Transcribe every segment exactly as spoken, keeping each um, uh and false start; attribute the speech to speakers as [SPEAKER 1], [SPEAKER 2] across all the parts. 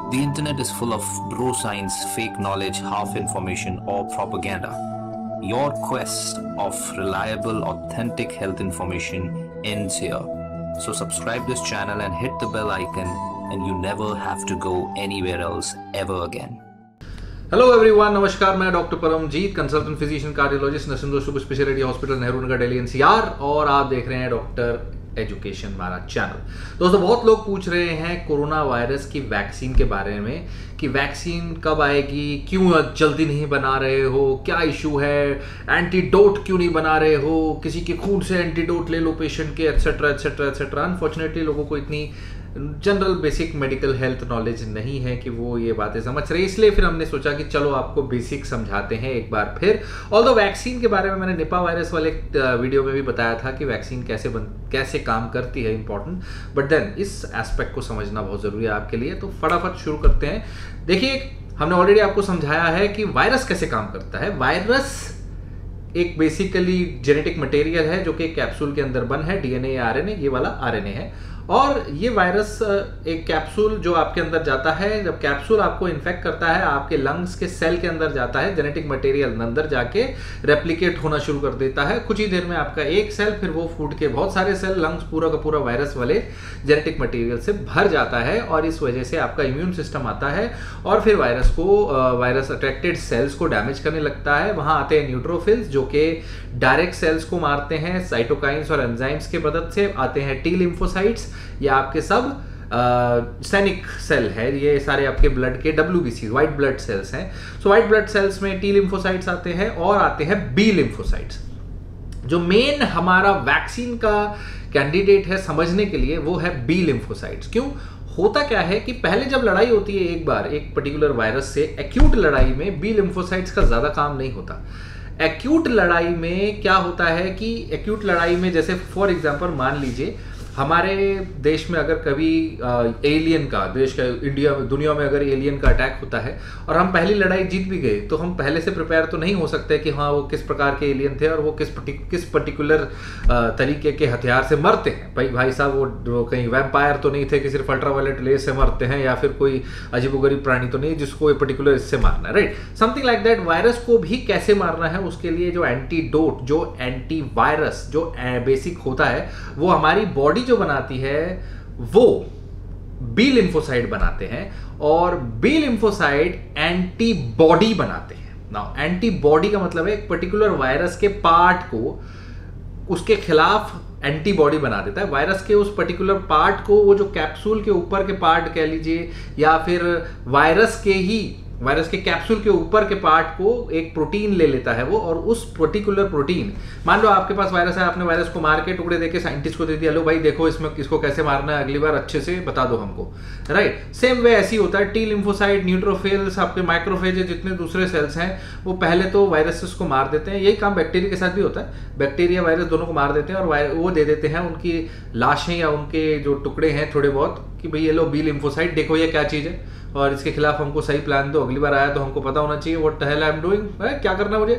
[SPEAKER 1] The internet is full of bro science, fake knowledge, half information, or propaganda. Your quest of reliable, authentic health information ends here. So subscribe this channel and hit the bell icon, and you never have to go anywhere else ever again.
[SPEAKER 2] Hello everyone, नमस्कार। मैं doctor Paramjit, consultant physician cardiologist, nursing super speciality hospital Nehru Nagar Delhi NCR, और आप देख रहे हैं doctor education हमारा channel. दोस्तों, बहुत लोग पूछ रहे हैं कोरोना वायरस की वैक्सीन के बारे में कि वैक्सीन कब आएगी, क्यों जल्दी नहीं बना रहे हो, क्या इशू है, एंटीडोट क्यों नहीं बना रहे हो, किसी के खून से एंटीडोट ले लो पेशेंट के, एटसेट्रा एटसेट्रा एटसेट्रा। अनफॉर्चुनेटली लोगों को इतनी general basic medical health knowledge नहीं है कि वो ये बातें समझ रहे, इसलिए फिर हमने सोचा कि चलो आपको बेसिक समझाते हैं एक बार फिर। ऑल्दो वैक्सीन के बारे में मैंने निपा वायरस वाले वीडियो में भी बताया था कि वैक्सीन कैसे बन कैसे काम करती है, इंपॉर्टेंट, बट देन इस एस्पेक्ट को समझना बहुत ज़रूरी है आपके लिए। तो फटाफट शुरू करते हैं। देखिए, हमने ऑलरेडी आपको समझाया है कि वायरस कैसे काम करता है। वायरस एक बेसिकली जेनेटिक मटेरियल है जो कि कैप्सूल के अंदर बन है, डीएनए या आरएनए, ये वाला आरएनए है। और ये वायरस एक कैप्सूल जो आपके अंदर जाता है, जब कैप्सूल आपको इन्फेक्ट करता है, आपके लंग्स के सेल के अंदर जाता है, जेनेटिक मटेरियल अंदर जाके रेप्लिकेट होना शुरू कर देता है। कुछ ही देर में आपका एक सेल, फिर वो फूट के बहुत सारे सेल, लंग्स पूरा का पूरा वायरस वाले जेनेटिक मटेरियल से भर जाता है, और इस वजह से आपका इम्यून सिस्टम आता है और फिर वायरस को वायरस अट्रैक्टेड सेल्स को डैमेज करने लगता है। वहां आते हैं न्यूट्रोफिल्स जो कि डायरेक्ट सेल्स को मारते हैं, साइटोकाइंस और एंजाइम्स की मदद से। आते हैं टी लिम्फोसाइट्स, ये आपके सब सैनिक सेल है, ये सारे आपके ब्लड के डब्ल्यूबीसी व्हाइट ब्लड सेल्स हैं। सो व्हाइट ब्लड सेल्स में टी लिम्फोसाइट्स आते हैं, और आते हैं बी लिम्फोसाइट्स। जो मेन हमारा वैक्सीन का कैंडिडेट है समझने के लिए, वो है बी लिम्फोसाइट्स। क्यों होता क्या है कि पहले जब लड़ाई होती है एक बार एक पर्टिकुलर वायरस से, एक्यूट लड़ाई में बी लिम्फोसाइट्स का ज्यादा काम नहीं होता। एक्यूट लड़ाई में क्या होता है कि एक्यूट लड़ाई में, जैसे फॉर एग्जांपल मान लीजिए हमारे देश में अगर कभी एलियन का, देश का इंडिया में, दुनिया में अगर एलियन का अटैक होता है और हम पहली लड़ाई जीत भी गए, तो हम पहले से प्रिपेयर तो नहीं हो सकते कि हाँ वो किस प्रकार के एलियन थे और वो किस पर्टिक, किस पर्टिकुलर तरीके के हथियार से मरते हैं। भाई भाई साहब वो, वो कहीं वैम्पायर तो नहीं थे कि सिर्फ अल्ट्रावायलेट रेज से मरते हैं, या फिर कोई अजीबोगरीब प्राणी तो नहीं जिसको पर्टिकुलर इससे मारना है, right, something like that. Virus को भी कैसे मारना है उसके लिए जो एंटीडोट, जो एंटीवायरस, जो बेसिक होता है, वो हमारी बॉडी जो बनाती है वो बी लिम्फोसाइट बनाते हैं, और बी लिम्फोसाइट एंटीबॉडी बनाते हैं। नाउ एंटीबॉडी का मतलब है एक पर्टिकुलर वायरस के पार्ट को उसके खिलाफ एंटीबॉडी बना देता है। वायरस के उस पर्टिकुलर पार्ट को, वो जो कैप्सूल के ऊपर के पार्ट कह लीजिए, या फिर वायरस के ही वायरस के कैप्सूल के ऊपर के पार्ट को एक प्रोटीन ले लेता है वो, और उस पर्टिकुलर प्रोटीन, मान लो आपके पास वायरस है, आपने वायरस को मार के टुकड़े देके साइंटिस्ट को दे दिया, लो भाई देखो इसमें किसको कैसे मारना है, अगली बार अच्छे से बता दो हमको, राइट। सेम वे ऐसी होता है। टी लिम्फोसाइट, न्यूट्रोफिल्स, आपके माइक्रोफेज, जितने दूसरे सेल्स हैं, वो पहले तो वायरसेस को मार देते हैं। यही काम बैक्टीरिया के साथ भी होता है। बैक्टीरिया वायरस दोनों को मार देते हैं, और वो दे देते हैं उनकी लाशें या उनके जो टुकड़े हैं थोड़े बहुत, कि भाई ये लो बी लिम्फोसाइट, देखो ये क्या चीज़ है और इसके खिलाफ हमको सही प्लान दो, अगली बार आया तो हमको पता होना चाहिए what the hell I am doing, क्या करना मुझे,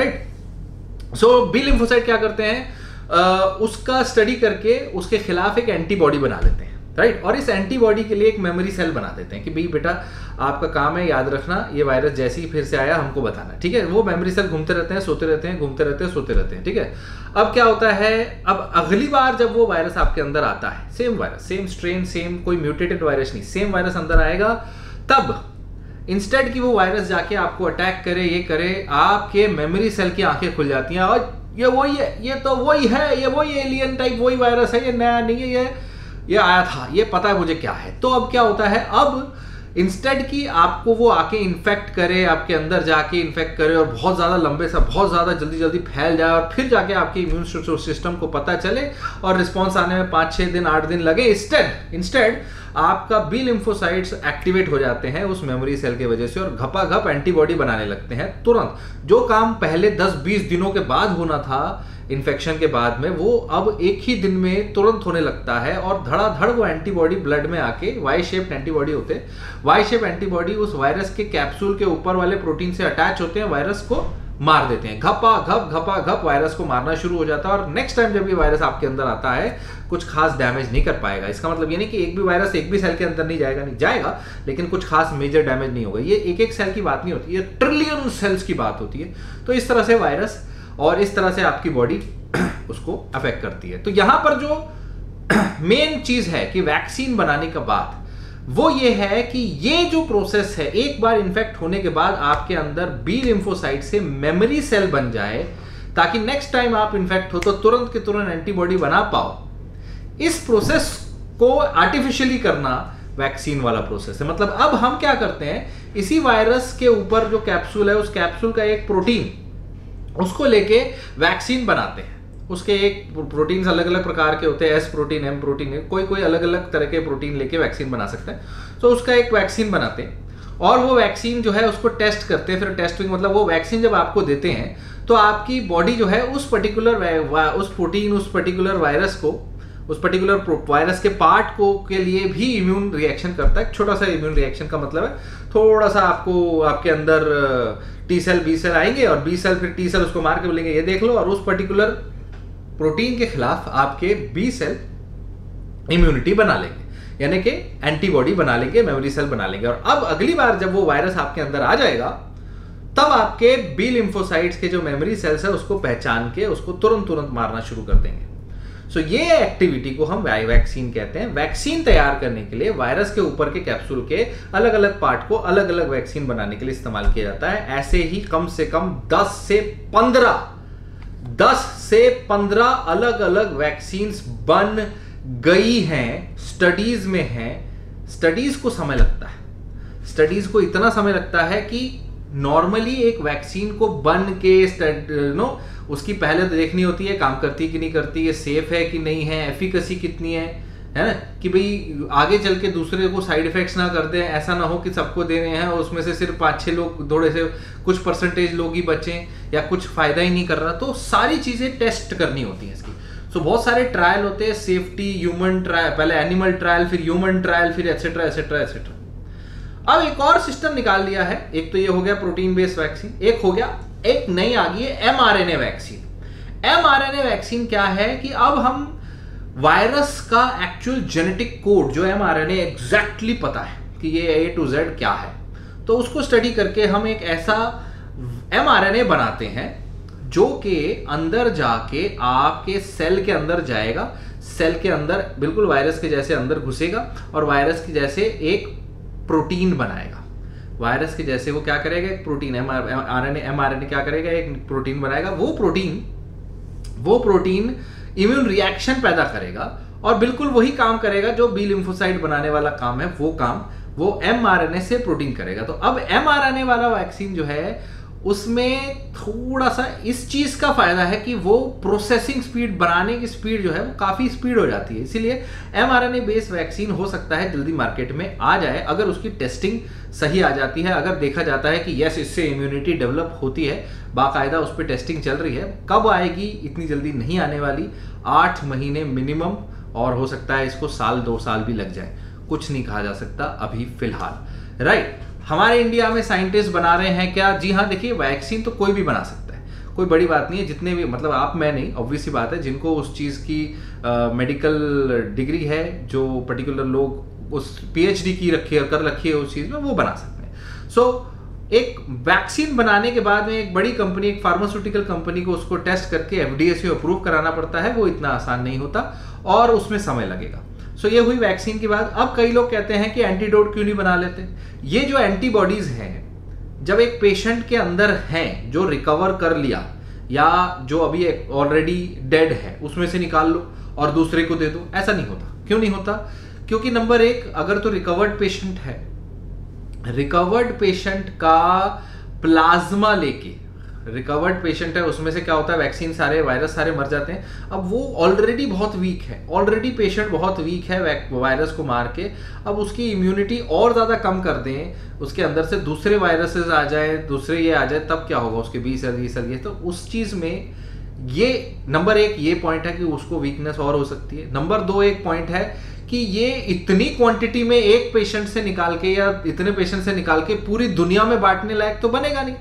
[SPEAKER 2] राइट। सो बी लिम्फोसाइट क्या करते हैं, uh, उसका स्टडी करके उसके खिलाफ एक एंटीबॉडी बना लेते हैं, राइट। और इस एंटीबॉडी के लिए एक मेमोरी सेल बना देते हैं कि भाई बेटा आपका काम है याद रखना, ये वायरस जैसे ही फिर से आया हमको बताना, ठीक है। वो मेमोरी सेल घूमते रहते हैं, सोते रहते हैं, घूमते रहते हैं, सोते रहते हैं, ठीक है। अब क्या होता है, अब अगली बार जब वो वायरस आपके अंदर आता है, same virus, same strain, same कोई म्यूटेटेड वायरस नहीं, सेम वायरस अंदर आएगा, तब इंस्टेड कि वो वायरस जाके आपको अटैक करे, ये करे, आपके मेमोरी सेल की आंखें खुल जाती हैं, और ये वही है, ये तो वही है, ये वही एलियन टाइप वही वायरस है, ये नया नहीं है, ये ये आया था, ये पता है मुझे क्या है। तो अब क्या होता है, अब इंस्टेड कि आपको वो आके इन्फेक्ट करे, आपके अंदर जाके इन्फेक्ट करे और बहुत ज़्यादा लंबे से बहुत ज़्यादा जल्दी जल्दी फैल जाए, और फिर जाके आपके इम्यून सिस्टम को पता चले और रिस्पॉन्स आने में पाँच छः दिन आठ दिन लगे, इंस्टेड इंस्टेड आपका बी लिम्फोसाइट्स एक्टिवेट हो जाते हैं उस मेमोरी सेल की वजह से, और घपा घप एंटीबॉडी बनाने लगते हैं तुरंत। जो काम पहले दस बीस दिनों के बाद होना था इन्फेक्शन के बाद में, वो अब एक ही दिन में तुरंत होने लगता है, और धड़ाधड़ वो एंटीबॉडी ब्लड में आके, वाई शेप्ड एंटीबॉडी होते हैं, वाई शेप एंटीबॉडी उस वायरस के कैप्सूल के ऊपर वाले प्रोटीन से अटैच होते हैं, वायरस को मार देते हैं, घपा घप घपा घप वायरस को मारना शुरू हो जाता है। और नेक्स्ट टाइम जब ये वायरस आपके अंदर आता है कुछ खास डैमेज नहीं कर पाएगा। इसका मतलब ये नहीं कि एक भी वायरस एक भी सेल के अंदर नहीं जाएगा, नहीं जाएगा, लेकिन कुछ खास मेजर डैमेज नहीं होगा। ये एक एक सेल की बात नहीं होती, ये ट्रिलियन सेल्स की बात होती है। तो इस तरह से वायरस और इस तरह से आपकी बॉडी उसको अफेक्ट करती है। तो यहां पर जो मेन चीज है कि वैक्सीन बनाने के बाद वो ये है कि ये जो प्रोसेस है, एक बार इन्फेक्ट होने के बाद आपके अंदर बी लिम्फोसाइट से मेमोरी सेल बन जाए, ताकि नेक्स्ट टाइम आप इन्फेक्ट हो तो तुरंत के तुरंत एंटीबॉडी बना पाओ। इस प्रोसेस को आर्टिफिशियली करना वैक्सीन वाला प्रोसेस है। मतलब अब हम क्या करते हैं, इसी वायरस के ऊपर जो कैप्सूल है, उस कैप्सूल का एक प्रोटीन, उसको लेके वैक्सीन बनाते हैं। उसके एक प्रोटीन्स अलग अलग प्रकार के होते हैं, एस प्रोटीन, एम प्रोटीन, कोई कोई अलग अलग तरह के प्रोटीन लेके वैक्सीन बना सकता है। तो उसका एक वैक्सीन बनाते हैं और वो वैक्सीन जो है उसको टेस्ट करते हैं। फिर टेस्टिंग मतलब वो वैक्सीन जब आपको देते हैं तो आपकी बॉडी जो है उस पर्टिकुलर उस प्रोटीन, उस पर्टिकुलर वायरस को, उस पर्टिकुलर वायरस के पार्ट को के लिए भी इम्यून रिएक्शन करता है। छोटा सा इम्यून रिएक्शन का मतलब है थोड़ा सा आपको आपके अंदर टी सेल बी सेल आएंगे और बी सेल फिर टी सेल उसको मार के बोलेंगे ये देख लो, और उस पर्टिकुलर प्रोटीन के खिलाफ आपके बी सेल इम्यूनिटी बना लेंगे, यानी कि एंटीबॉडी बना लेंगे, मेमोरी सेल बना लेंगे। और अब अगली बार जब वो वायरस आपके अंदर आ जाएगा तब आपके बी लिम्फोसाइट्स के जो मेमोरी सेल्स है उसको पहचान के उसको तुरंत तुरंत मारना शुरू कर देंगे। सो so, ये एक्टिविटी को हम वैक्सीन कहते हैं। वैक्सीन तैयार करने के लिए वायरस के ऊपर के कैप्सूल के अलग अलग पार्ट को अलग अलग वैक्सीन बनाने के लिए इस्तेमाल किया जाता है। ऐसे ही कम से कम दस से पंद्रह दस से पंद्रह अलग अलग वैक्सीन्स बन गई हैं, स्टडीज में हैं। स्टडीज को समय लगता है, स्टडीज को इतना समय लगता है कि नॉर्मली एक वैक्सीन को बन के नो उसकी पहले तो देखनी होती है काम करती है कि नहीं करती है, सेफ है कि नहीं है, एफिकेसी कितनी है, है ना, कि भाई आगे चल के दूसरे को साइड इफेक्ट्स ना कर दें। ऐसा ना हो कि सबको दे रहे हैं और उसमें से सिर्फ पाँच छः लोग, थोड़े से कुछ परसेंटेज लोग ही बचें या कुछ फायदा ही नहीं कर रहा। तो सारी चीज़ें टेस्ट करनी होती हैं इसकी। सो so, बहुत सारे ट्रायल होते हैं, सेफ्टी, ह्यूमन ट्रायल, पहले एनिमल ट्रायल, फिर ह्यूमन ट्रायल, फिर एटसेट्रा एटसेट्रा एटसेट्रा। अब एक और सिस्टम निकाल लिया है। एक तो ये हो गया प्रोटीन बेस्ड वैक्सीन, एक हो गया, एक नई आ गई है एमआरएनए वैक्सीन। एमआरएनए वैक्सीन क्या है कि अब हम वायरस का एक्चुअल जेनेटिक कोड जो एमआरएनए एग्जैक्टली पता है कि ये ए टू जेड क्या है, तो उसको स्टडी करके हम एक ऐसा एमआरएनए बनाते हैं जो कि अंदर जाके आपके सेल के अंदर जाएगा, सेल के अंदर बिल्कुल वायरस के जैसे अंदर घुसेगा और वायरस के जैसे एक प्रोटीन बनाएगा। वायरस के जैसे वो क्या करेगा, एक प्रोटीन, एमआरएनए एमआरएनए क्या करेगा, एक प्रोटीन बनाएगा। वो प्रोटीन वो प्रोटीन इम्यून रिएक्शन पैदा करेगा और बिल्कुल वही काम करेगा जो बी लिम्फोसाइट बनाने वाला काम है, वो काम वो एमआरएनए से प्रोटीन करेगा। तो अब एमआरएनए वाला वैक्सीन जो है उसमें थोड़ा सा इस चीज का फायदा है कि वो प्रोसेसिंग स्पीड, बनाने की स्पीड जो है वो काफी स्पीड हो जाती है। इसीलिए एमआरएनए बेस्ड वैक्सीन हो सकता है जल्दी मार्केट में आ जाए अगर उसकी टेस्टिंग सही आ जाती है, अगर देखा जाता है कि यस इससे इम्यूनिटी डेवलप होती है, बाकायदा उस पर टेस्टिंग चल रही है। कब आएगी, इतनी जल्दी नहीं आने वाली, आठ महीने मिनिमम, और हो सकता है इसको साल दो साल भी लग जाए, कुछ नहीं कहा जा सकता अभी फिलहाल। राइट, हमारे इंडिया में साइंटिस्ट बना रहे हैं क्या? जी हाँ, देखिए वैक्सीन तो कोई भी बना सकता है, कोई बड़ी बात नहीं है। जितने भी, मतलब आप मैं नहीं, ऑब्वियस सी बात है, जिनको उस चीज़ की मेडिकल डिग्री है, जो पर्टिकुलर लोग उस पीएचडी की रखी है, कर रखी है उस चीज़ में, वो बना सकते हैं। सो so, एक वैक्सीन बनाने के बाद में एक बड़ी कंपनी, एक फार्मास्यूटिकल कंपनी को उसको टेस्ट करके एफडीए से अप्रूव कराना पड़ता है। वो इतना आसान नहीं होता और उसमें समय लगेगा। सो so, ये हुई वैक्सीन की बात। अब कई लोग कहते हैं कि एंटीडोट क्यों नहीं बना लेते? ये जो एंटीबॉडीज हैं, जब एक पेशेंट के अंदर हैं जो रिकवर कर लिया या जो अभी ऑलरेडी डेड है, उसमें से निकाल लो और दूसरे को दे दो, ऐसा नहीं होता। क्यों नहीं होता? क्योंकि नंबर एक, अगर तो रिकवर्ड पेशेंट है, रिकवर्ड पेशेंट का प्लाज्मा लेके, रिकवर्ड पेशेंट है, उसमें से क्या होता है, वैक्सीन सारे वायरस सारे मर जाते हैं। अब वो ऑलरेडी बहुत वीक है, ऑलरेडी पेशेंट बहुत वीक है वायरस को मार के, अब उसकी इम्यूनिटी और ज़्यादा कम कर दें, उसके अंदर से दूसरे वायरसेस आ जाए, दूसरे ये आ जाए, तब क्या होगा, उसके बीस सर बीस सर ये, तो उस चीज़ में ये नंबर एक ये पॉइंट है कि उसको वीकनेस और हो सकती है। नंबर दो एक पॉइंट है कि ये इतनी क्वांटिटी में एक पेशेंट से निकाल के या इतने पेशेंट से निकाल के पूरी दुनिया में बांटने लायक तो बनेगा नहीं।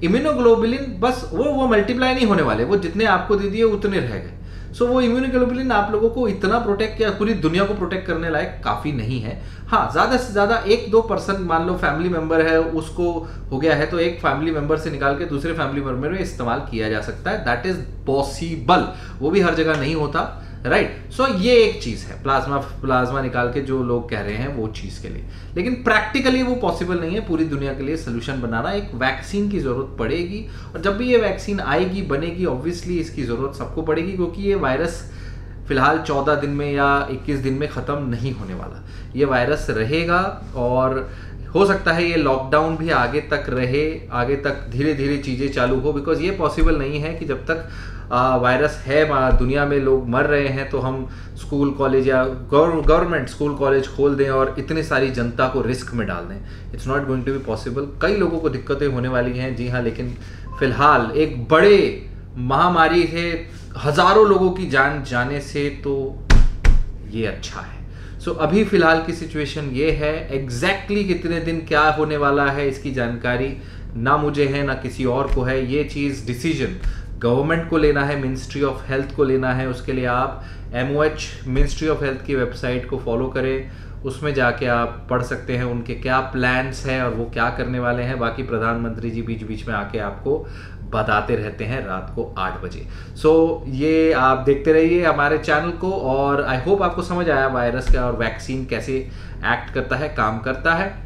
[SPEAKER 2] इम्यूनोग्लोबुलिन बस वो वो मल्टीप्लाई नहीं होने वाले, वो जितने आपको दे दिए उतने रह गए। सो so, वो इम्यूनोग्लोबुलिन आप लोगों को इतना प्रोटेक्ट या पूरी दुनिया को प्रोटेक्ट करने लायक काफी नहीं है। हाँ, ज्यादा से ज्यादा एक दो परसेंट मान लो फैमिली मेंबर है उसको हो गया है तो एक फैमिली मेंबर से निकाल के दूसरे फैमिली मेंबर में इस्तेमाल किया जा सकता है, दैट इज पॉसिबल। वो भी हर जगह नहीं होता, राइट right? सो so, ये एक चीज है प्लाज्मा प्लाज्मा निकाल के जो लोग कह रहे हैं वो चीज के लिए, लेकिन प्रैक्टिकली वो पॉसिबल नहीं है पूरी दुनिया के लिए सोल्यूशन बनाना। एक वैक्सीन की जरूरत पड़ेगी और जब भी ये वैक्सीन आएगी बनेगी ऑब्वियसली इसकी जरूरत सबको पड़ेगी, क्योंकि ये वायरस फिलहाल चौदह दिन में या इक्कीस दिन में खत्म नहीं होने वाला। ये वायरस रहेगा और हो सकता है ये लॉकडाउन भी आगे तक रहे, आगे तक धीरे धीरे चीजें चालू हो, बिकॉज ये पॉसिबल नहीं है कि जब तक वायरस है दुनिया में लोग मर रहे हैं तो हम स्कूल कॉलेज या गवर्नमेंट स्कूल कॉलेज खोल दें और इतनी सारी जनता को रिस्क में डाल दें। It's not going to be possible. कई लोगों को दिक्कतें होने वाली हैं, जी हाँ, लेकिन फिलहाल एक बड़े महामारी से हजारों लोगों की जान जाने से तो ये अच्छा है। सो so, अभी फिलहाल की सिचुएशन ये है, एग्जैक्टली exactly कितने दिन क्या होने वाला है इसकी जानकारी ना मुझे है ना किसी और को है। ये चीज़ डिसीजन गवर्नमेंट को लेना है, मिनिस्ट्री ऑफ हेल्थ को लेना है। उसके लिए आप M O H ministry of health की वेबसाइट को फॉलो करें, उसमें जाके आप पढ़ सकते हैं उनके क्या प्लान्स हैं और वो क्या करने वाले हैं। बाकी प्रधानमंत्री जी बीच बीच में आके आपको बताते रहते हैं रात को आठ बजे। सो so, ये आप देखते रहिए हमारे चैनल को और आई होप आपको समझ आया वायरस का और वैक्सीन कैसे एक्ट करता है, काम करता है।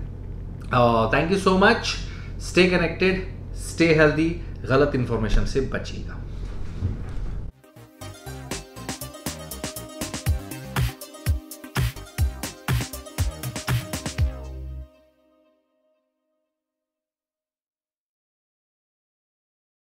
[SPEAKER 2] Thank you so much, stay connected, stay healthy, गलत इंफॉर्मेशन से बचिएगा।